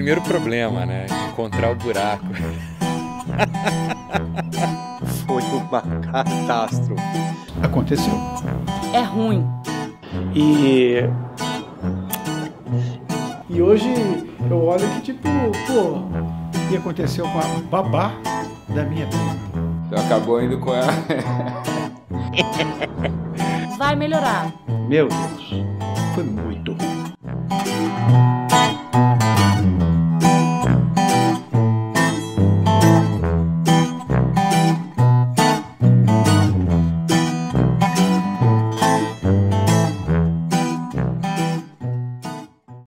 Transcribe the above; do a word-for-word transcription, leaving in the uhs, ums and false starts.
primeiro problema, né? Encontrar o buraco. Foi uma catástrofe. Aconteceu. É ruim. E... E hoje eu olho que tipo, pô, e aconteceu com a babá da minha prima. Então acabou indo com ela. Vai melhorar. Meu Deus, foi muito ruim.